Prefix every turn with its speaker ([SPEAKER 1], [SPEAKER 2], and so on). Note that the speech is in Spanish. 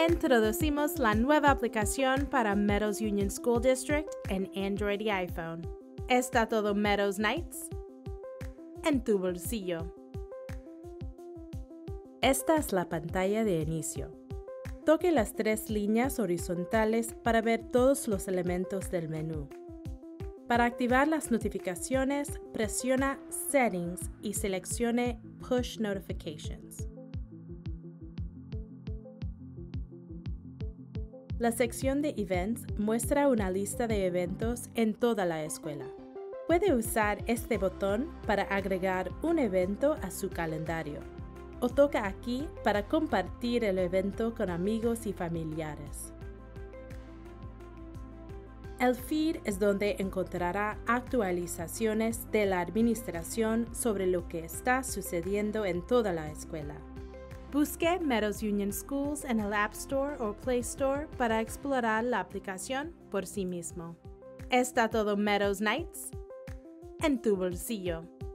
[SPEAKER 1] Introducimos la nueva aplicación para Meadows Union School District en Android y iPhone. ¿Está todo Meadows Nights? En tu bolsillo. Esta es la pantalla de inicio. Toque las 3 líneas horizontales para ver todos los elementos del menú. Para activar las notificaciones, presiona Settings y seleccione Push Notifications. La sección de Events muestra una lista de eventos en toda la escuela. Puede usar este botón para agregar un evento a su calendario, o toca aquí para compartir el evento con amigos y familiares. El feed es donde encontrará actualizaciones de la administración sobre lo que está sucediendo en toda la escuela. Busque Meadows Union Schools en el App Store o Play Store para explorar la aplicación por sí mismo. ¿Está todo Meadows Nights? En tu bolsillo.